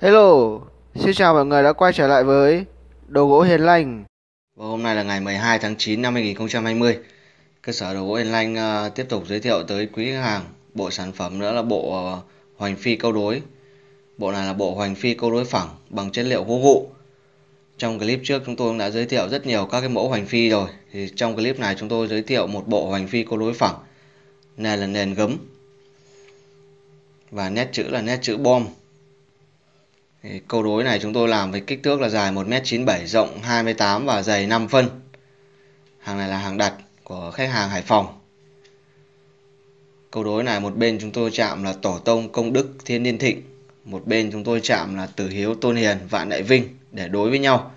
Hello, xin chào mọi người đã quay trở lại với Đồ gỗ Hiền Lành. Và hôm nay là ngày 12 tháng 9 năm 2020. Cơ sở Đồ gỗ Hiền Lành tiếp tục giới thiệu tới quý khách hàng bộ sản phẩm nữa là bộ hoành phi câu đối. Bộ này là bộ hoành phi câu đối phẳng bằng chất liệu gỗ vụn. Trong clip trước chúng tôi cũng đã giới thiệu rất nhiều các cái mẫu hoành phi rồi. Thì trong clip này chúng tôi giới thiệu một bộ hoành phi câu đối phẳng. Nền là nền gấm. Và nét chữ là nét chữ bom. Câu đối này chúng tôi làm với kích thước là dài 1m97, rộng 28 và dày 5 phân. Hàng này là hàng đặt của khách hàng Hải Phòng. Câu đối này một bên chúng tôi chạm là Tổ Tông Công Đức Thiên Niên Thịnh, một bên chúng tôi chạm là Từ Hiếu Tôn Hiền Vạn Đại Vinh để đối với nhau.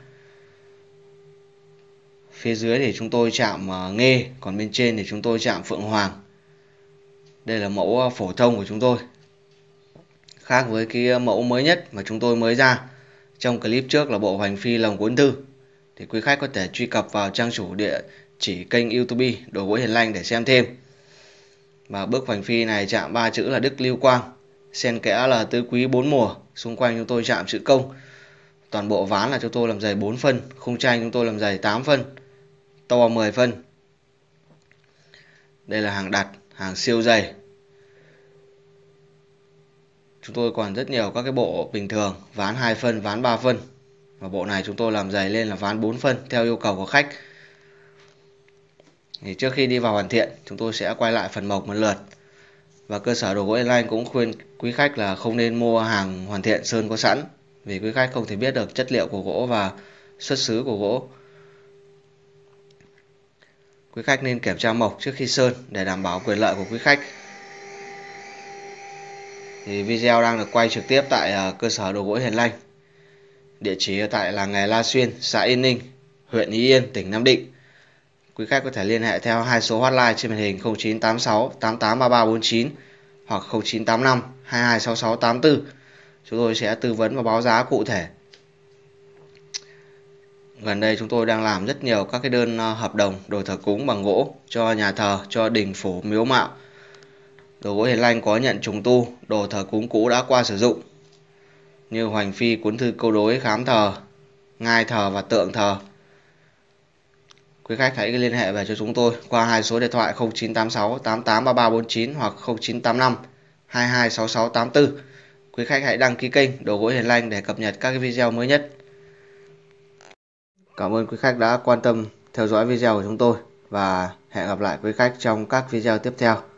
Phía dưới thì chúng tôi chạm Nghê, còn bên trên thì chúng tôi chạm Phượng Hoàng. Đây là mẫu phổ thông của chúng tôi. Khác với cái mẫu mới nhất mà chúng tôi mới ra trong clip trước là bộ hoành phi lồng cuốn thư, thì quý khách có thể truy cập vào trang chủ địa chỉ kênh YouTube Đồ gỗ Hiền Lành để xem thêm. Và bước hoành phi này chạm 3 chữ là Đức Lưu Quang, xen kẽ là Tứ Quý 4 mùa, xung quanh chúng tôi chạm chữ Công. Toàn bộ ván là chúng tôi làm dày 4 phân, khung tranh chúng tôi làm dày 8 phân, to 10 phân. Đây là hàng đặt, hàng siêu dày. Chúng tôi còn rất nhiều các cái bộ bình thường, ván 2 phân, ván 3 phân. Và bộ này chúng tôi làm dày lên là ván 4 phân theo yêu cầu của khách. Thì trước khi đi vào hoàn thiện, chúng tôi sẽ quay lại phần mộc một lượt. Và cơ sở Đồ gỗ Hiền Lành cũng khuyên quý khách là không nên mua hàng hoàn thiện sơn có sẵn, vì quý khách không thể biết được chất liệu của gỗ và xuất xứ của gỗ. Quý khách nên kiểm tra mộc trước khi sơn để đảm bảo quyền lợi của quý khách. Thì video đang được quay trực tiếp tại cơ sở Đồ gỗ Hiền Lành. Địa chỉ ở tại làng nghề La Xuyên, xã Yên Ninh, huyện Ý Yên, tỉnh Nam Định. Quý khách có thể liên hệ theo hai số hotline trên màn hình 0986 883349 hoặc 0985 226684. Chúng tôi sẽ tư vấn và báo giá cụ thể. Gần đây chúng tôi đang làm rất nhiều các cái đơn hợp đồng đồ thờ cúng bằng gỗ cho nhà thờ, cho đình phủ, miếu mạo. Đồ gỗ Hiền Lành có nhận trùng tu đồ thờ cúng cũ đã qua sử dụng như hoành phi, cuốn thư, câu đối, khám thờ, ngai thờ và tượng thờ. Quý khách hãy liên hệ về cho chúng tôi qua hai số điện thoại 0986 883349 hoặc 0985 226684. Quý khách hãy đăng ký kênh Đồ gỗ Hiền Lành để cập nhật các video mới nhất. Cảm ơn quý khách đã quan tâm theo dõi video của chúng tôi và hẹn gặp lại quý khách trong các video tiếp theo.